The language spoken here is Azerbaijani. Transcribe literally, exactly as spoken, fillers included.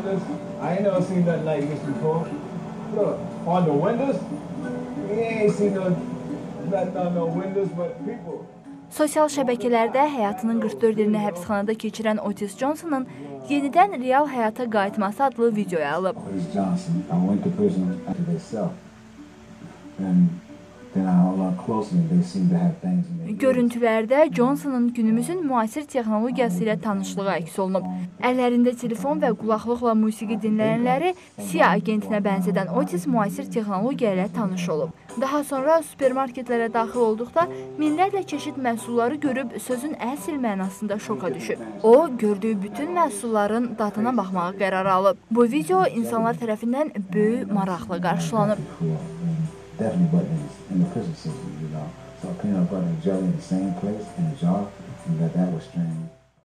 windows. I ain't never seen nothing like this before. Look, on the windows, we ain't seen no, nothing on no windows but people. Sosial şəbəkələrdə həyatının qırx dörd ilini həbsxanada keçirən Otis Johnson'ın yenidən real həyata qayıtması adlı videoya alıb. Otis Johnson, I went to prison after they self. And Görüntülərdə Johnson'ın günümüzün müasir texnologiyası ilə tanışlığı əks olunub. Əllərində telefon və qulaqlıqla musiqi dinləyənləri C I A agentinə bənzədən Otis müasir texnologiya ilə tanış olub. Daha sonra supermarketlərə daxil olduqda minlərlə çeşid məhsulları görüb sözün əsl mənasında şoka düşüb. O, gördüyü bütün məhsulların dadına baxmağa qərar alıb. Bu video insanlar tərəfindən böyük maraqla qarşılanıb. Definitely buttons in the prison system, you know. So peanut butter and jelly in the same place in a jar, and that that was strange.